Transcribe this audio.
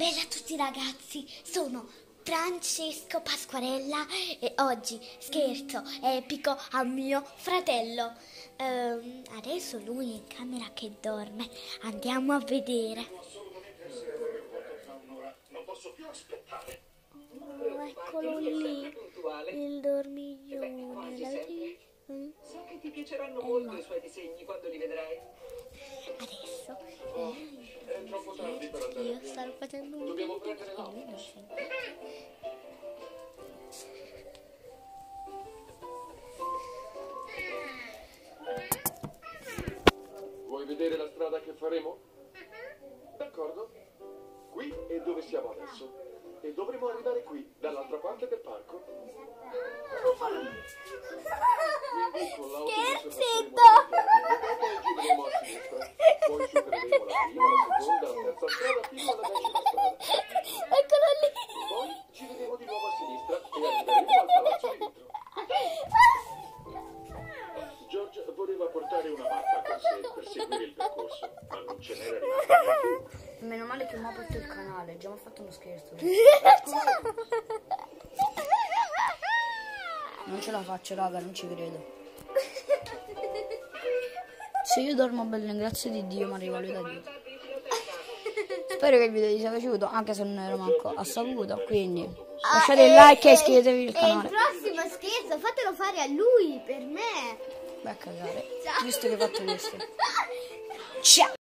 Bella a tutti ragazzi, sono Francesco Pasquarella e oggi scherzo epico a mio fratello. Adesso lui è in camera che dorme, andiamo a vedere. Non posso più aspettare. Oh, eccolo lì, il dormiglione. So che ti piaceranno molto i suoi disegni quando li vedrai. Adesso È troppo tardi per andare. io sto facendo un Dobbiamo video prendere e lui non l'autobus. sente. Vuoi vedere la strada che faremo? D'accordo. Qui è dove siamo adesso. E dovremo arrivare qui, dall'altra parte del parco. Quindi con l'autobus Scherzetto! passeremo davanti, e dopo gireremo a sinistra. Poi supereremo la prima, la seconda, la terza strada fino alla decima strada. Eccolo lì! Poi gireremo di nuovo a sinistra e arriveremo al palazzo di vetro. George voleva portare una mappa con sé per seguire il percorso, ma non ce n'era rimasta. Meno male che mi ha aperto il canale, già mi ha fatto uno scherzo. Non ce la faccio, raga, non ci credo. Se io dormo bene, grazie di Dio, mi arriva lui da Dio. Spero che il video vi sia piaciuto, anche se non ero manco a saputo, quindi lasciate il like e iscrivetevi al E il canale. prossimo scherzo fatelo fare a lui, per me. Vai a cagare, visto che hai fatto questo. Ciao!